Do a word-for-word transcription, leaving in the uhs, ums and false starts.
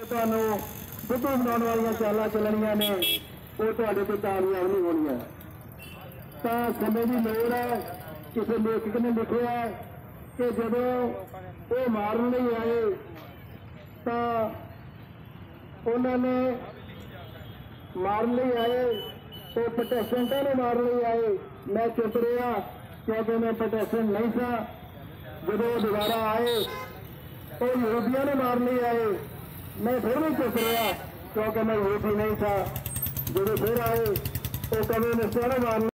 ਤੁਹਾਨੂੰ ਬੁੱਧੂ ਬਣਾਉਣ ਵਾਲੀਆਂ ਚਾਲਾਂ ਚੱਲਣੀਆਂ ਨੇ ਉਹ ਤੁਹਾਡੇ ਤੇ ਕਾਮਯਾਬ ਨਹੀਂ ਹੋਣੀਆਂ। ਤਾਂ ਸਮੇਂ ਦੀ ਲੋੜ ਹੈ। ਕਿਸੇ ਲੇਖਕ ਨੇ ਲਿਖਿਆ ਕਿ ਜਦੋਂ ਉਹ ਮਾਰਨ ਲਈ ਆਏ ਤਾਂ ਉਹਨਾਂ ਨੇ ਮਾਰਨ ਲਈ ਆਏ ਉਹ ਪ੍ਰੋਟੈਸਟੈਂਟਾਂ ਨੂੰ ਮਾਰਨ ਲਈ ਆਏ। ਮੈਂ ਚੁੱਪ ਰਿਹਾ ਕਿਉਂਕਿ ਮੈਂ ਪ੍ਰੋਟੈਸਟੈਂਟ ਨਹੀਂ ਸਾਂ। ਜਦੋਂ ਉਹ ਦੁਬਾਰਾ ਆਏ ਉਹ ਯਹੂਦੀਆਂ ਨੂੰ ਮਾਰਨ ਲਈ ਆਏ। मैं फिर भी चुप रहा क्योंकि मैं यहूदी नहीं था। जो फिर आए वो कम्युनिस्टों ने मार